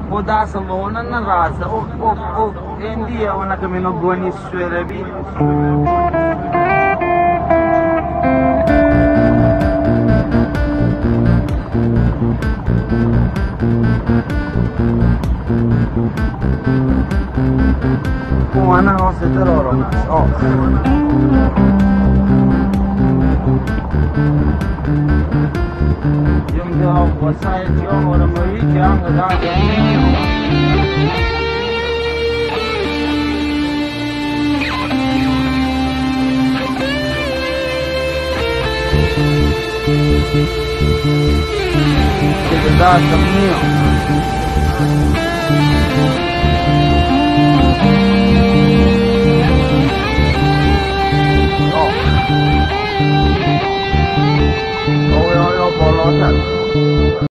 O da salona na raça, o em dia ona kami no buani suere bi. Com ana roça de loro, ó. Yung daw wasay yung orang beri yang ada. Kita dah temu.